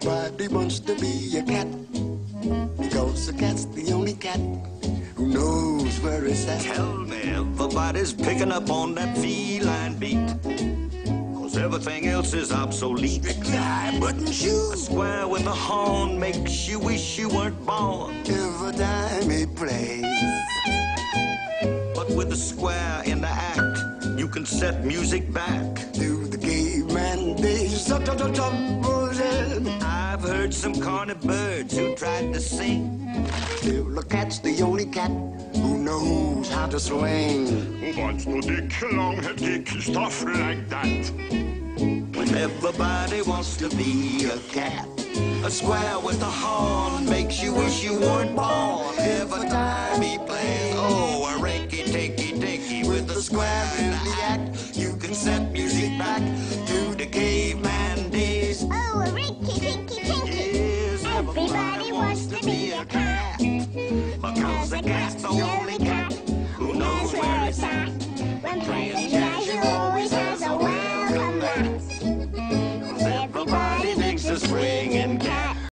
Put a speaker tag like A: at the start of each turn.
A: Everybody wants to be a cat, because a cat's the only cat who knows where it's at.
B: Tell me, everybody's picking up on that feline beat, 'cause everything else is obsolete.
A: I wouldn't you?
B: A square with a horn makes you wish you weren't born.
A: Every time he plays,
B: But with a square in the act, you can set music back.
A: to the caveman days.
B: I've heard some corny birds who tried to sing.
A: Still, the cat's the only cat who knows how to swing.
C: What's the dick, long-head dick, stuff like that?
B: When everybody wants to be a cat, a square with a horn makes you wish you weren't born. Every time he plays, oh, a rinky-tinky-dinky with a square in the act, you can set music back to the caveman days.
D: Oh, a rinky tinky tinky.
B: Yes,
D: Everybody wants to be a cat,
B: because the cat's the only cat who knows where it's at.
D: When playing jazz, you always has a welcome mat.